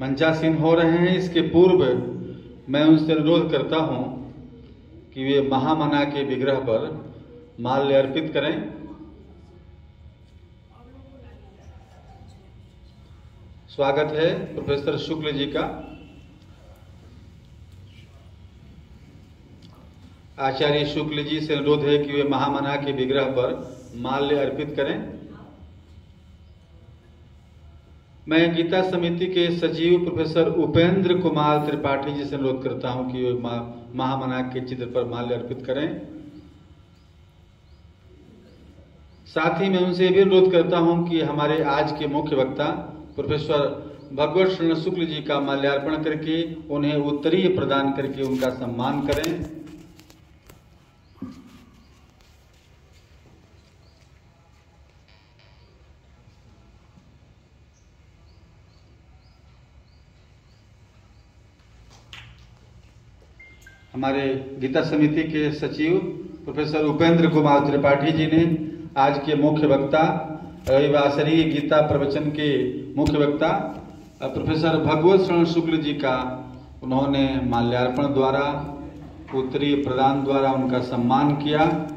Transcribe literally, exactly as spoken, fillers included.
मंचासीन हो रहे हैं, इसके पूर्व मैं उनसे अनुरोध करता हूं कि वे महामना के विग्रह पर माल्य अर्पित करें। स्वागत है प्रोफेसर शुक्ल जी का। आचार्य शुक्ल जी से अनुरोध है कि वे महामना के विग्रह पर माल्य अर्पित करें। मैं गीता समिति के सचिव प्रोफेसर उपेंद्र कुमार त्रिपाठी जी से अनुरोध करता हूं कि वे महामना के चित्र पर माल्य अर्पित करें। साथ ही मैं उनसे भी अनुरोध करता हूं कि हमारे आज के मुख्य वक्ता प्रोफेसर भगवत शरण शुक्ल जी का माल्यार्पण करके उन्हें उत्तरीय प्रदान करके उनका सम्मान करें। हमारे गीता समिति के सचिव प्रोफेसर उपेंद्र कुमार त्रिपाठी जी ने आज के मुख्य वक्ता रविवासरीय गीता प्रवचन के मुख्य वक्ता प्रोफेसर भगवत शरण शुक्ल जी का उन्होंने माल्यार्पण द्वारा उत्तरीय प्रदान द्वारा उनका सम्मान किया।